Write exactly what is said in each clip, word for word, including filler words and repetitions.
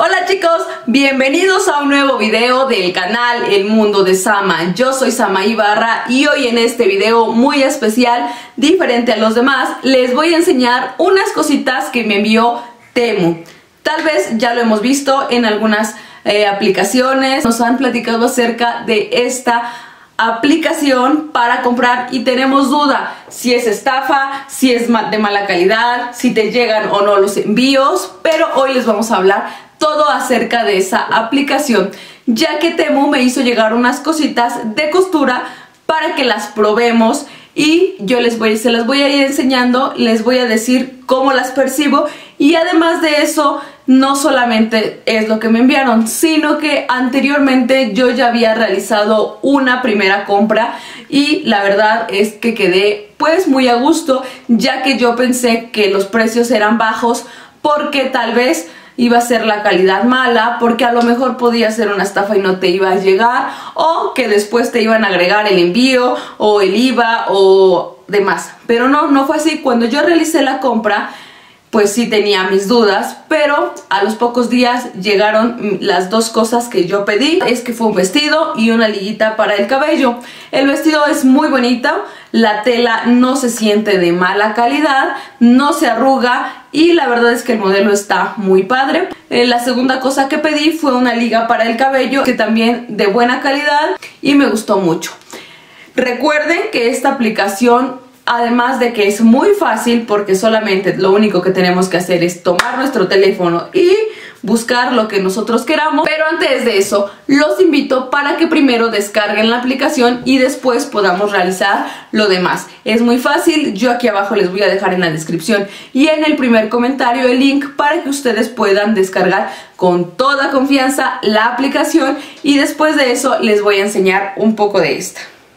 Hola chicos, bienvenidos a un nuevo video del canal El Mundo de Sama. Yo soy Sama Ibarra y hoy en este video muy especial, diferente a los demás, les voy a enseñar unas cositas que me envió Temu. Tal vez ya lo hemos visto en algunas eh, aplicaciones, nos han platicado acerca de esta aplicación para comprar y tenemos duda si es estafa, si es de mala calidad, si te llegan o no los envíos, pero hoy les vamos a hablar todo acerca de esa aplicación, ya que Temu me hizo llegar unas cositas de costura para que las probemos y yo les voy, se las voy a ir enseñando, les voy a decir cómo las percibo y además de eso no solamente es lo que me enviaron, sino que anteriormente yo ya había realizado una primera compra y la verdad es que quedé pues muy a gusto, ya que yo pensé que los precios eran bajos porque tal vez iba a ser la calidad mala, porque a lo mejor podía ser una estafa y no te iba a llegar, o que después te iban a agregar el envío o el I V A o demás. Pero no, no fue así. Cuando yo realicé la compra, pues sí tenía mis dudas, pero a los pocos días llegaron las dos cosas que yo pedí. Es que fue un vestido y una liguita para el cabello. El vestido es muy bonito, la tela no se siente de mala calidad, no se arruga y la verdad es que el modelo está muy padre. Eh, la segunda cosa que pedí fue una liga para el cabello, que también de buena calidad y me gustó mucho. Recuerden que esta aplicación, además de que es muy fácil porque solamente lo único que tenemos que hacer es tomar nuestro teléfono y buscar lo que nosotros queramos, pero antes de eso los invito para que primero descarguen la aplicación y después podamos realizar lo demás. Es muy fácil, yo aquí abajo les voy a dejar en la descripción y en el primer comentario el link para que ustedes puedan descargar con toda confianza la aplicación y después de eso les voy a enseñar un poco de esta.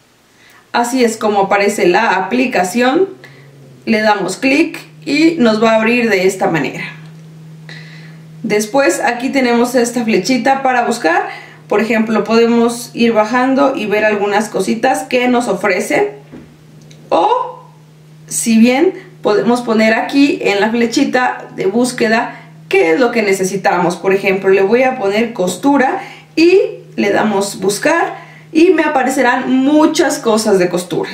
Así es como aparece la aplicación, le damos clic y nos va a abrir de esta manera. Después aquí tenemos esta flechita para buscar, por ejemplo podemos ir bajando y ver algunas cositas que nos ofrecen. O si bien podemos poner aquí en la flechita de búsqueda qué es lo que necesitamos. Por ejemplo le voy a poner costura y le damos buscar. Y me aparecerán muchas cosas de costura.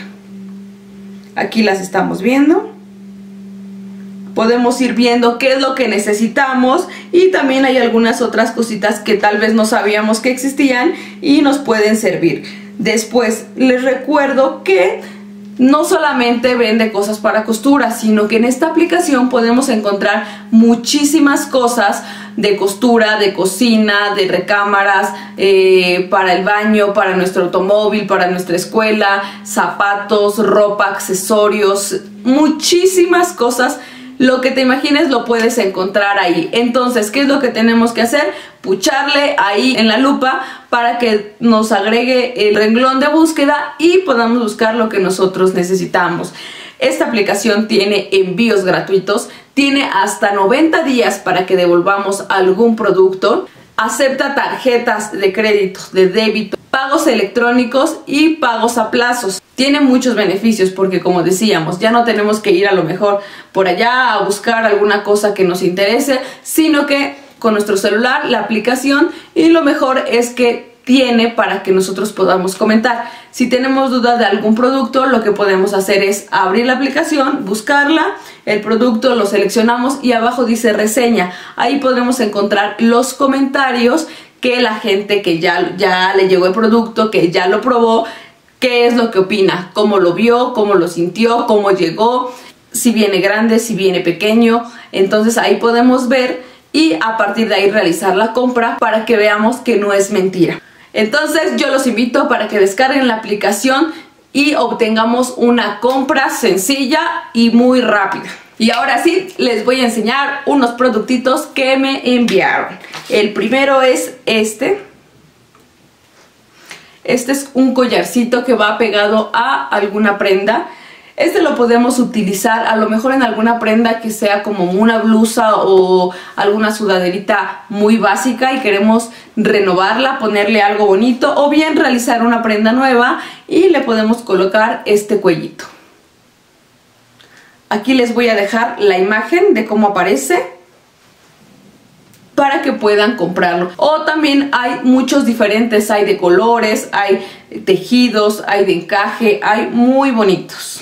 Aquí las estamos viendo. Podemos ir viendo qué es lo que necesitamos. Y también hay algunas otras cositas que tal vez no sabíamos que existían y nos pueden servir. Después les recuerdo que no solamente vende cosas para costura, sino que en esta aplicación podemos encontrar muchísimas cosas de costura, de cocina, de recámaras, eh, para el baño, para nuestro automóvil, para nuestra escuela, zapatos, ropa, accesorios, muchísimas cosas. Lo que te imagines lo puedes encontrar ahí. Entonces, ¿qué es lo que tenemos que hacer? Pucharle ahí en la lupa para que nos agregue el renglón de búsqueda y podamos buscar lo que nosotros necesitamos. Esta aplicación tiene envíos gratuitos, tiene hasta noventa días para que devolvamos algún producto, acepta tarjetas de crédito, de débito, pagos electrónicos y pagos a plazos. Tiene muchos beneficios porque, como decíamos, ya no tenemos que ir a lo mejor por allá a buscar alguna cosa que nos interese, sino que con nuestro celular, la aplicación, y lo mejor es que tiene para que nosotros podamos comentar. Si tenemos dudas de algún producto, lo que podemos hacer es abrir la aplicación, buscarla, el producto lo seleccionamos y abajo dice reseña. Ahí podremos encontrar los comentarios que la gente que ya, ya le llegó el producto, que ya lo probó, qué es lo que opina, cómo lo vio, cómo lo sintió, cómo llegó, si viene grande, si viene pequeño. Entonces ahí podemos ver y a partir de ahí realizar la compra para que veamos que no es mentira. Entonces yo los invito para que descarguen la aplicación y obtengamos una compra sencilla y muy rápida. Y ahora sí, les voy a enseñar unos productitos que me enviaron. El primero es este. Este es un collarcito que va pegado a alguna prenda. Este lo podemos utilizar a lo mejor en alguna prenda que sea como una blusa o alguna sudaderita muy básica y queremos renovarla, ponerle algo bonito, o bien realizar una prenda nueva y le podemos colocar este cuellito. Aquí les voy a dejar la imagen de cómo aparece para que puedan comprarlo. O también hay muchos diferentes, hay de colores, hay tejidos, hay de encaje, hay muy bonitos.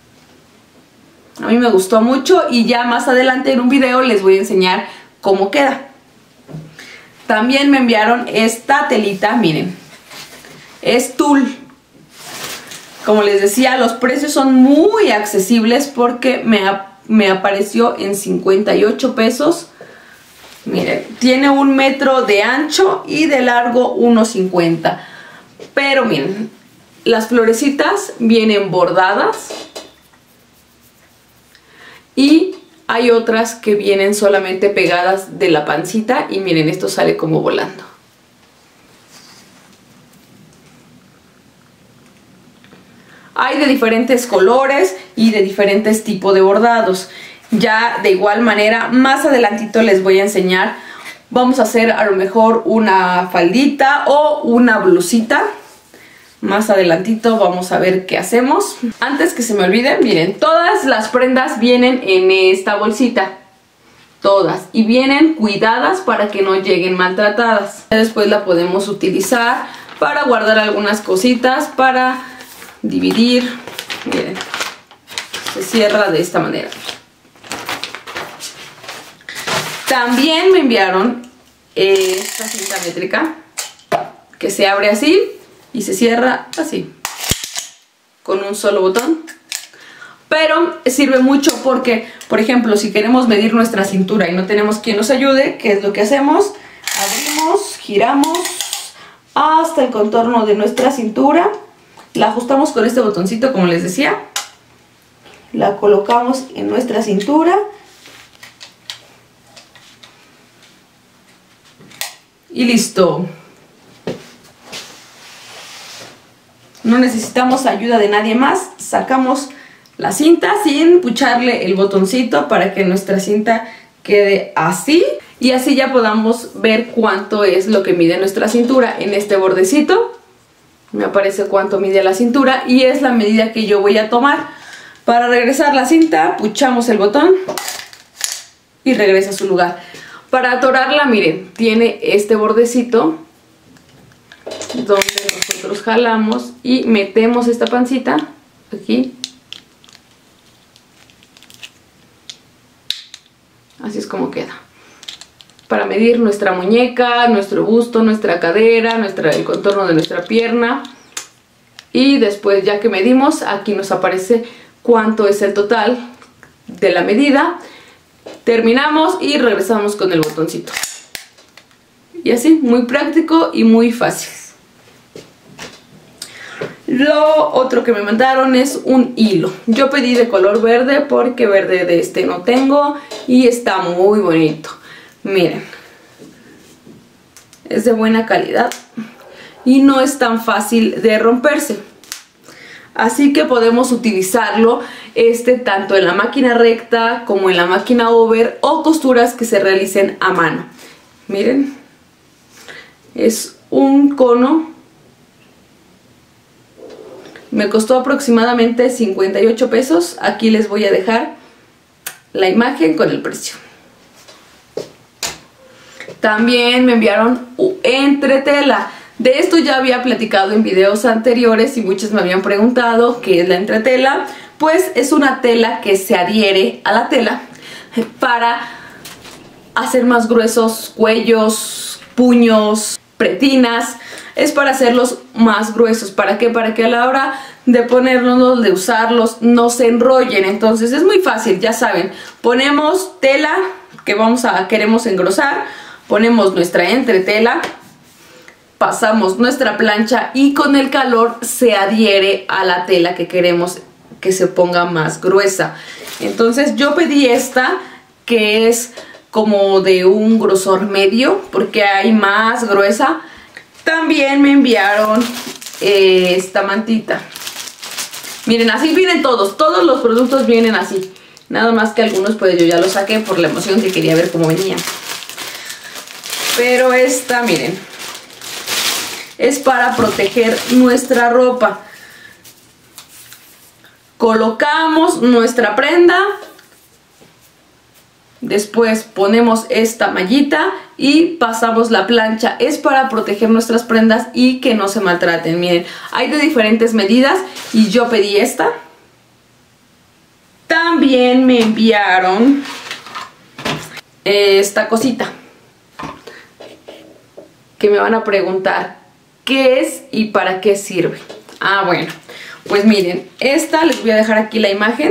A mí me gustó mucho y ya más adelante en un video les voy a enseñar cómo queda. También me enviaron esta telita, miren, es tul. Como les decía, los precios son muy accesibles porque me, me apareció en cincuenta y ocho pesos. Miren, tiene un metro de ancho y de largo uno cincuenta. Pero miren, las florecitas vienen bordadas. Y hay otras que vienen solamente pegadas de la pancita. Y miren, esto sale como volando. Hay de diferentes colores y de diferentes tipos de bordados. Ya de igual manera, más adelantito les voy a enseñar. Vamos a hacer a lo mejor una faldita o una blusita. Más adelantito vamos a ver qué hacemos. Antes que se me olvide, miren, todas las prendas vienen en esta bolsita. Todas. Y vienen cuidadas para que no lleguen maltratadas. Después la podemos utilizar para guardar algunas cositas, para dividir. Miren, se cierra de esta manera. También me enviaron esta cinta métrica que se abre así y se cierra así con un solo botón. Pero sirve mucho porque, por ejemplo, si queremos medir nuestra cintura y no tenemos quien nos ayude, ¿qué es lo que hacemos? Abrimos, giramos hasta el contorno de nuestra cintura. La ajustamos con este botoncito, como les decía. La colocamos en nuestra cintura. Y listo. No necesitamos ayuda de nadie más. Sacamos la cinta sin pucharle el botoncito para que nuestra cinta quede así. Y así ya podamos ver cuánto es lo que mide nuestra cintura. En este bordecito me aparece cuánto mide la cintura y es la medida que yo voy a tomar. Para regresar la cinta, puchamos el botón y regresa a su lugar. Para atorarla, miren, tiene este bordecito donde nosotros jalamos y metemos esta pancita aquí. Así es como queda. Para medir nuestra muñeca, nuestro busto, nuestra cadera, nuestra, el contorno de nuestra pierna. Y después, ya que medimos, aquí nos aparece cuánto es el total de la medida. Terminamos y regresamos con el botoncito. Y así, muy práctico y muy fácil. Lo otro que me mandaron es un hilo. Yo pedí de color verde porque verde de este no tengo y está muy bonito. Miren, es de buena calidad y no es tan fácil de romperse. Así que podemos utilizarlo este tanto en la máquina recta como en la máquina over o costuras que se realicen a mano. Miren, es un cono. Me costó aproximadamente cincuenta y ocho pesos. Aquí les voy a dejar la imagen con el precio. También me enviaron entretela. De esto ya había platicado en videos anteriores y muchos me habían preguntado qué es la entretela. Pues es una tela que se adhiere a la tela para hacer más gruesos cuellos, puños, pretinas. Es para hacerlos más gruesos. ¿Para qué? Para que a la hora de ponerlos, de usarlos, no se enrollen. Entonces es muy fácil, ya saben. Ponemos tela que vamos a queremos engrosar. Ponemos nuestra entretela, pasamos nuestra plancha y con el calor se adhiere a la tela que queremos que se ponga más gruesa. Entonces yo pedí esta que es como de un grosor medio porque hay más gruesa. También me enviaron eh, esta mantita. Miren, así vienen todos, todos los productos vienen así. Nada más que algunos pues yo ya los saqué por la emoción que quería ver cómo venían. Pero esta, miren, es para proteger nuestra ropa. Colocamos nuestra prenda. Después ponemos esta mallita y pasamos la plancha. Es para proteger nuestras prendas y que no se maltraten. Miren, hay de diferentes medidas y yo pedí esta. También me enviaron esta cosita que me van a preguntar qué es y para qué sirve. Ah, bueno, pues miren, esta les voy a dejar aquí la imagen.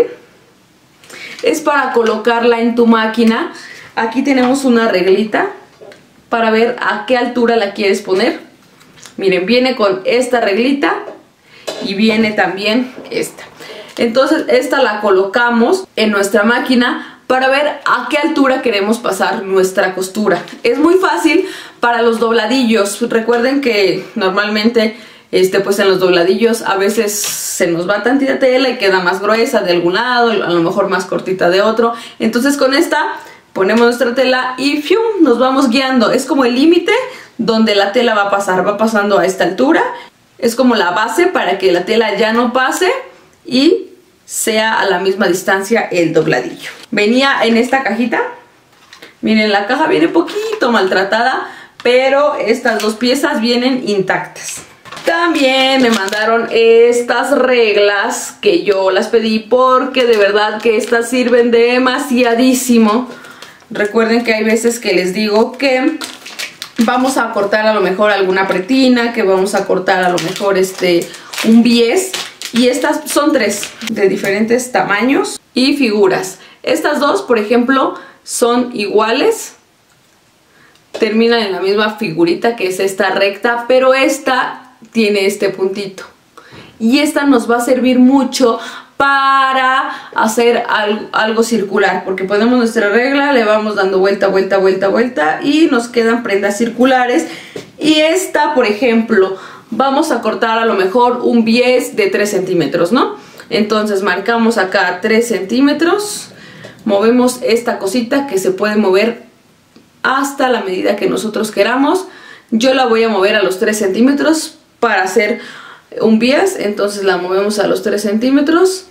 Es para colocarla en tu máquina. Aquí tenemos una reglita para ver a qué altura la quieres poner. Miren, viene con esta reglita y viene también esta. Entonces esta la colocamos en nuestra máquina para ver a qué altura queremos pasar nuestra costura. Es muy fácil para los dobladillos. Recuerden que normalmente este, pues en los dobladillos a veces se nos va tantita tela y queda más gruesa de algún lado, a lo mejor más cortita de otro. Entonces con esta ponemos nuestra tela y ¡fium! Nos vamos guiando. Es como el límite donde la tela va a pasar, va pasando a esta altura. Es como la base para que la tela ya no pase y sea a la misma distancia el dobladillo. Venía en esta cajita. Miren, la caja viene poquito maltratada, pero estas dos piezas vienen intactas. También me mandaron estas reglas que yo las pedí porque de verdad que estas sirven demasiadísimo. Recuerden que hay veces que les digo que vamos a cortar a lo mejor alguna pretina, que vamos a cortar a lo mejor este un bies. Y estas son tres de diferentes tamaños y figuras. Estas dos, por ejemplo, son iguales. Terminan en la misma figurita que es esta recta, pero esta tiene este puntito. Y esta nos va a servir mucho para hacer algo, algo circular, porque ponemos nuestra regla, le vamos dando vuelta, vuelta, vuelta, vuelta y nos quedan prendas circulares. Y esta, por ejemplo, vamos a cortar a lo mejor un bies de tres centímetros, ¿no? Entonces marcamos acá tres centímetros, movemos esta cosita que se puede mover hasta la medida que nosotros queramos. Yo la voy a mover a los tres centímetros para hacer un bies, entonces la movemos a los tres centímetros.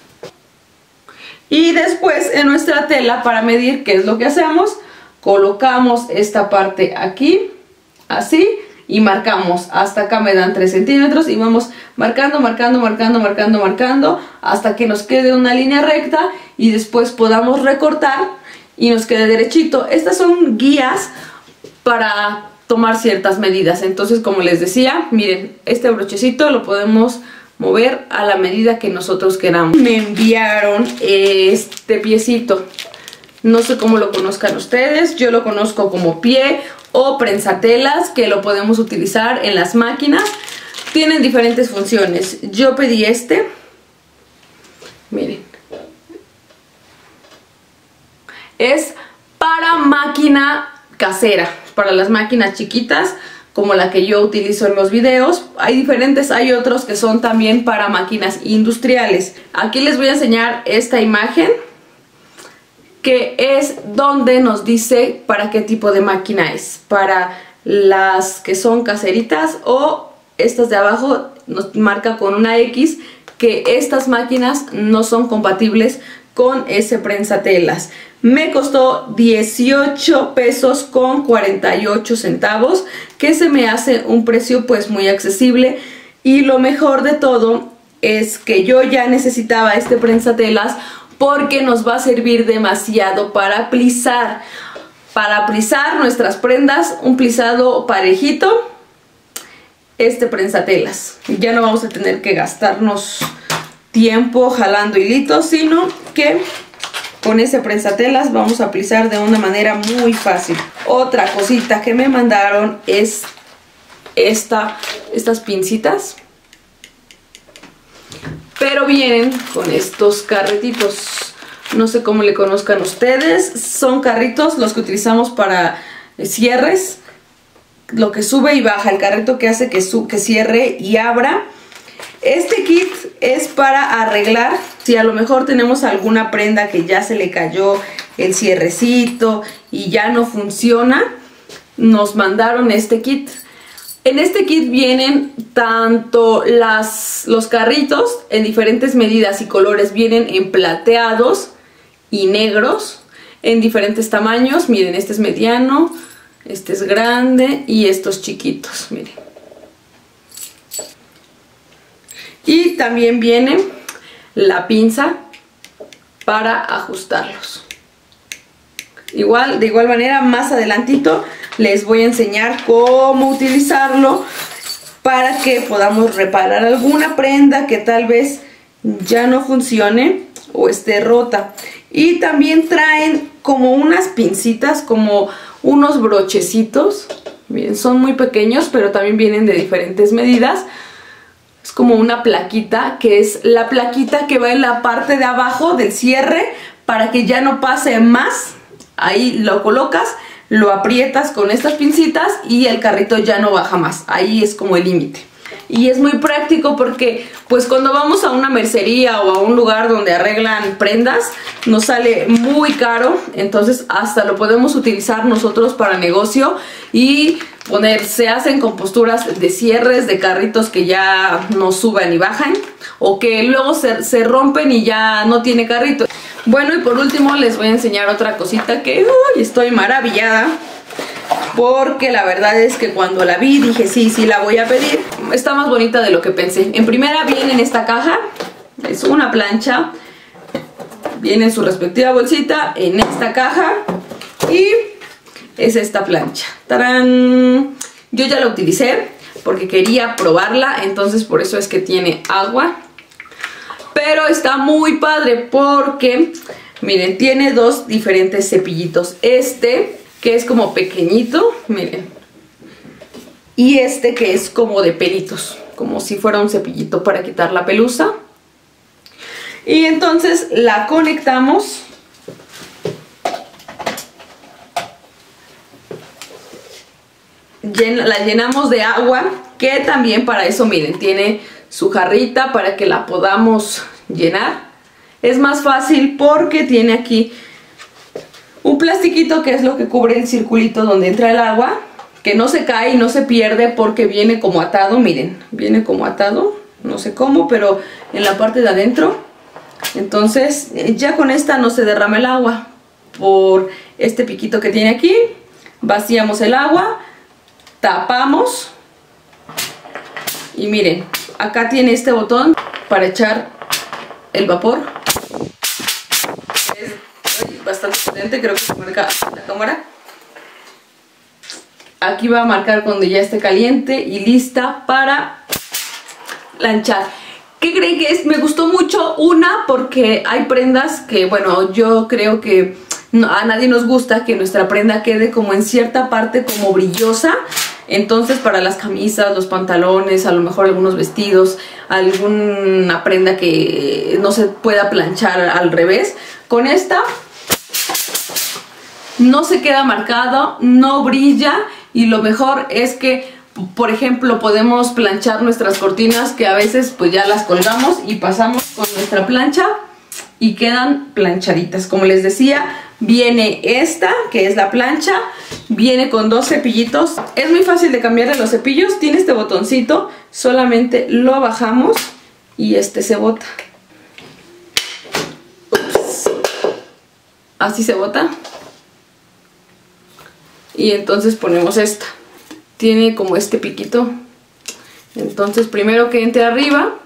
Y después en nuestra tela, para medir, ¿qué es lo que hacemos? Colocamos esta parte aquí, así, y marcamos. Hasta acá me dan tres centímetros y vamos marcando, marcando, marcando, marcando, marcando hasta que nos quede una línea recta y después podamos recortar y nos quede derechito. Estas son guías para tomar ciertas medidas. Entonces, como les decía, miren, este brochecito lo podemos mover a la medida que nosotros queramos. Me enviaron este piecito. No sé cómo lo conozcan ustedes, yo lo conozco como pie o prensatelas, que lo podemos utilizar en las máquinas. Tienen diferentes funciones. Yo pedí este. Miren. Es para máquina casera, para las máquinas chiquitas, como la que yo utilizo en los videos. Hay diferentes, hay otros que son también para máquinas industriales. Aquí les voy a enseñar esta imagen, que es donde nos dice para qué tipo de máquina es. Para las que son caseritas, o estas de abajo nos marca con una X que estas máquinas no son compatibles con ese prensatelas. Me costó dieciocho pesos con cuarenta y ocho centavos, que se me hace un precio pues muy accesible. Y lo mejor de todo es que yo ya necesitaba este prensatelas porque nos va a servir demasiado para plisar. Para plisar nuestras prendas, un plisado parejito, este prensatelas. Ya no vamos a tener que gastarnos tiempo jalando hilitos, sino que con ese prensatelas vamos a plisar de una manera muy fácil. Otra cosita que me mandaron es esta, estas pincitas. Pero vienen con estos carretitos. No sé cómo le conozcan ustedes. Son carritos los que utilizamos para cierres. Lo que sube y baja. El carrito que hace que, su que cierre y abra. Este kit es para arreglar. Si a lo mejor tenemos alguna prenda que ya se le cayó el cierrecito y ya no funciona, nos mandaron este kit. En este kit vienen tanto las, los carritos en diferentes medidas y colores. Vienen en plateados y negros en diferentes tamaños. Miren, este es mediano, Este es grande y estos chiquitos, miren. Y también viene la pinza para ajustarlos. Igual, de igual manera, más adelantito les voy a enseñar cómo utilizarlo para que podamos reparar alguna prenda que tal vez ya no funcione o esté rota. Y también traen como unas pincitas, como unos brochecitos. Miren, son muy pequeños, pero también vienen de diferentes medidas. Es como una plaquita, que es la plaquita que va en la parte de abajo del cierre para que ya no pase más. Ahí lo colocas, lo aprietas con estas pincitas y el carrito ya no baja más. Ahí es como el límite. Y es muy práctico porque pues cuando vamos a una mercería o a un lugar donde arreglan prendas nos sale muy caro, entonces hasta lo podemos utilizar nosotros para negocio y poner, se hacen con posturas de cierres de carritos que ya no suben y bajan o que luego se, se rompen y ya no tiene carrito. Bueno, y por último les voy a enseñar otra cosita que uy, estoy maravillada. Porque la verdad es que cuando la vi dije sí, sí la voy a pedir. Está más bonita de lo que pensé. En primera viene en esta caja. Es una plancha. Viene en su respectiva bolsita. En esta caja. Y es esta plancha. ¡Tarán! Yo ya la utilicé porque quería probarla. Entonces por eso es que tiene agua. Pero está muy padre porque, miren, tiene dos diferentes cepillitos. Este que es como pequeñito, miren. Y este que es como de pelitos, como si fuera un cepillito para quitar la pelusa. Y entonces la conectamos. La llenamos de agua, que también para eso, miren, tiene su jarrita para que la podamos llenar. Es más fácil porque tiene aquí un plastiquito que es lo que cubre el circulito donde entra el agua, que no se cae y no se pierde porque viene como atado, miren, viene como atado, no sé cómo, pero en la parte de adentro. Entonces ya con esta no se derrama el agua por este piquito que tiene aquí. Vaciamos el agua, tapamos y miren, acá tiene este botón para echar el vapor. Bastante potente, creo que se marca la cámara. Aquí va a marcar cuando ya esté caliente y lista para planchar. ¿Qué creen que es? Me gustó mucho, una, porque hay prendas que, bueno, yo creo que no, a nadie nos gusta que nuestra prenda quede como en cierta parte como brillosa. Entonces para las camisas, los pantalones, a lo mejor algunos vestidos, alguna prenda que no se pueda planchar al revés, con esta no se queda marcado, no brilla y lo mejor es que, por ejemplo, podemos planchar nuestras cortinas que a veces pues ya las colgamos y pasamos con nuestra plancha y quedan planchaditas. Como les decía, viene esta que es la plancha, viene con dos cepillitos. Es muy fácil de cambiarle los cepillos, tiene este botoncito, solamente lo bajamos y este se bota. Ups. Así se bota. Y entonces ponemos esta. Tiene como este piquito. Entonces primero que entre arriba.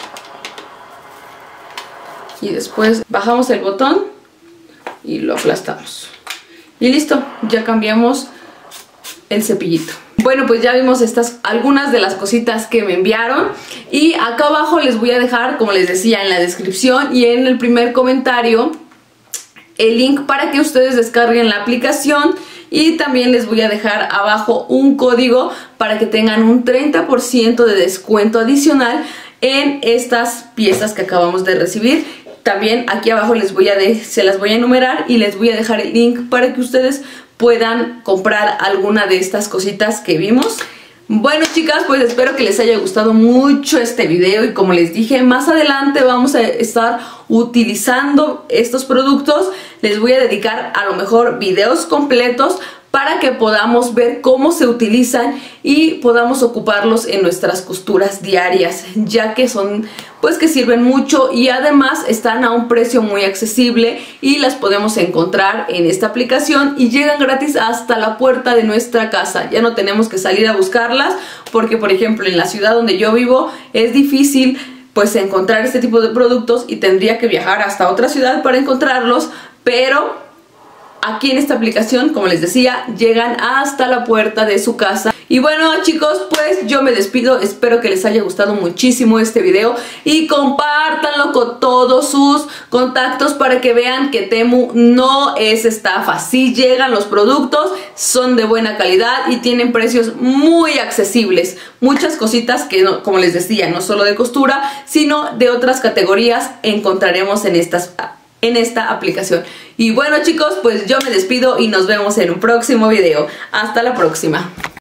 Y después bajamos el botón. Y lo aplastamos. Y listo. Ya cambiamos el cepillito. Bueno, pues ya vimos estas algunas de las cositas que me enviaron. Y acá abajo les voy a dejar, como les decía, en la descripción y en el primer comentario, el link para que ustedes descarguen la aplicación. Y también les voy a dejar abajo un código para que tengan un treinta por ciento de descuento adicional en estas piezas que acabamos de recibir. También aquí abajo les voy a de, se las voy a enumerar y les voy a dejar el link para que ustedes puedan comprar alguna de estas cositas que vimos. Bueno, chicas, pues espero que les haya gustado mucho este video y como les dije, más adelante vamos a estar utilizando estos productos. Les voy a dedicar a lo mejor videos completos para que podamos ver cómo se utilizan y podamos ocuparlos en nuestras costuras diarias, ya que son pues que sirven mucho y además están a un precio muy accesible y las podemos encontrar en esta aplicación y llegan gratis hasta la puerta de nuestra casa. Ya no tenemos que salir a buscarlas porque, por ejemplo, en la ciudad donde yo vivo es difícil pues encontrar este tipo de productos y tendría que viajar hasta otra ciudad para encontrarlos, pero aquí en esta aplicación, como les decía, llegan hasta la puerta de su casa. Y bueno, chicos, pues yo me despido. Espero que les haya gustado muchísimo este video y compártanlo con todos sus contactos para que vean que Temu no es estafa. Sí llegan los productos, son de buena calidad y tienen precios muy accesibles. Muchas cositas que, no, como les decía, no solo de costura, sino de otras categorías encontraremos en estas en esta aplicación. Y bueno, chicos, pues yo me despido y nos vemos en un próximo video. Hasta la próxima.